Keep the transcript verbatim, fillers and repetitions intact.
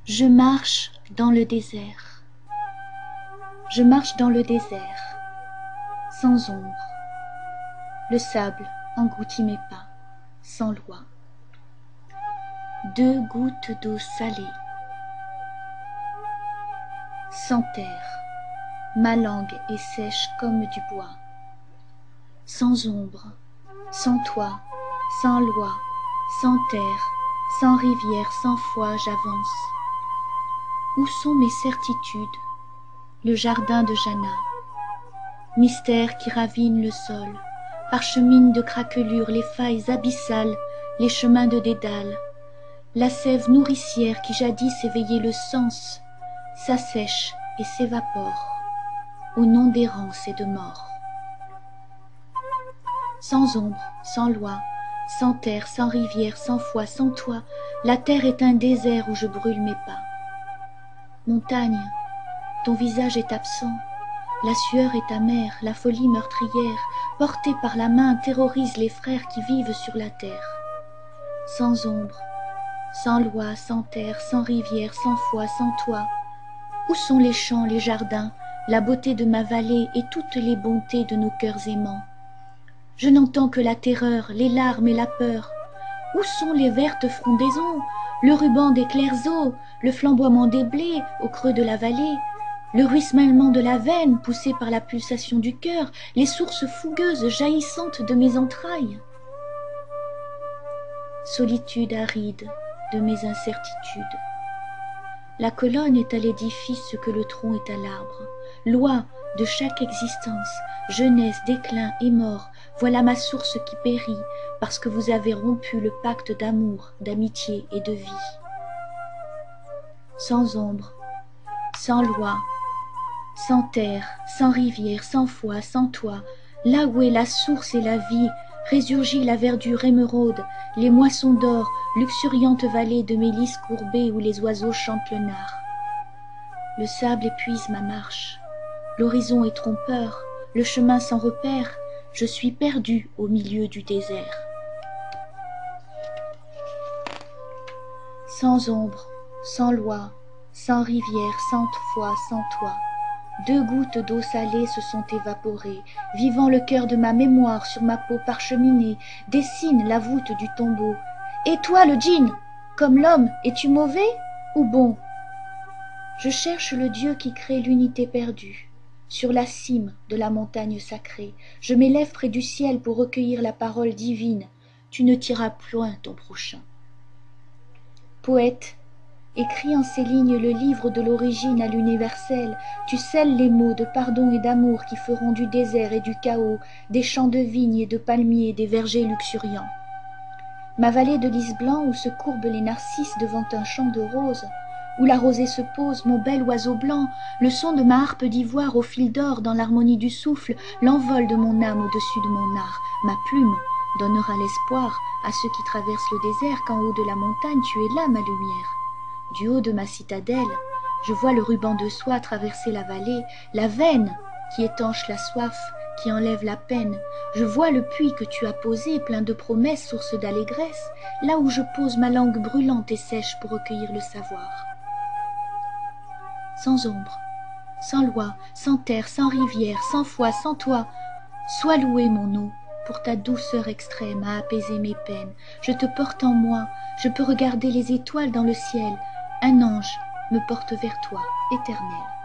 Je marche dans le désert. Je marche dans le désert, sans ombre. Le sable engloutit mes pas, sans loi. Deux gouttes d'eau salée. Sans terre, ma langue est sèche comme du bois. Sans ombre, sans toit, sans loi, sans terre, sans rivière, sans foi, j'avance. Où sont mes certitudes? Le jardin de Jana. Mystère qui ravine le sol, parchemine de craquelures les failles abyssales, les chemins de Dédale. La sève nourricière qui jadis éveillait le sens, s'assèche et s'évapore, au nom d'errance et de mort. Sans ombre, sans loi, sans terre, sans rivière, sans foi, sans toi, la terre est un désert où je brûle mes pas. Montagne, ton visage est absent, la sueur est amère, la folie meurtrière, portée par la main, terrorise les frères qui vivent sur la terre. Sans ombre, sans loi, sans terre, sans rivière, sans foi, sans toi, où sont les champs, les jardins, la beauté de ma vallée et toutes les bontés de nos cœurs aimants? Je n'entends que la terreur, les larmes et la peur. Où sont les vertes frondaisons, le ruban des clairs eaux, le flamboiement des blés au creux de la vallée, le ruissellement de la veine poussé par la pulsation du cœur, les sources fougueuses jaillissantes de mes entrailles? Solitude aride de mes incertitudes. La colonne est à l'édifice ce que le tronc est à l'arbre. Loi de chaque existence, jeunesse, déclin et mort, voilà ma source qui périt, parce que vous avez rompu le pacte d'amour, d'amitié et de vie. Sans ombre, sans loi, sans terre, sans rivière, sans foi, sans toi, là où est la source et la vie, résurgit la verdure émeraude, les moissons d'or, luxuriante vallée de mélisse courbée où les oiseaux chantent le nard. Le sable épuise ma marche, l'horizon est trompeur, le chemin sans repère, je suis perdu au milieu du désert. Sans ombre, sans loi, sans rivière, sans foi, sans toi, deux gouttes d'eau salée se sont évaporées, vivant le cœur de ma mémoire sur ma peau parcheminée, dessine la voûte du tombeau. Et toi, le djinn, comme l'homme, es-tu mauvais ou bon? Je cherche le Dieu qui crée l'unité perdue. Sur la cime de la montagne sacrée, je m'élève près du ciel pour recueillir la parole divine. Tu ne tireras point ton prochain. Poète, écris en ces lignes le livre de l'origine à l'universel. Tu scelles les mots de pardon et d'amour qui feront du désert et du chaos des champs de vignes et de palmiers et des vergers luxuriants. Ma vallée de lys blanc où se courbent les narcisses devant un champ de roses, où la rosée se pose, mon bel oiseau blanc, le son de ma harpe d'ivoire au fil d'or dans l'harmonie du souffle, l'envol de mon âme au-dessus de mon art. Ma plume donnera l'espoir à ceux qui traversent le désert qu'en haut de la montagne tu es là, ma lumière. Du haut de ma citadelle, je vois le ruban de soie traverser la vallée, la veine qui étanche la soif, qui enlève la peine. Je vois le puits que tu as posé, plein de promesses, source d'allégresse, là où je pose ma langue brûlante et sèche pour recueillir le savoir. Sans ombre, sans loi, sans terre, sans rivière, sans foi, sans toi, sois loué mon eau, pour ta douceur extrême à apaiser mes peines. Je te porte en moi, je peux regarder les étoiles dans le ciel. Un ange me porte vers toi, éternel.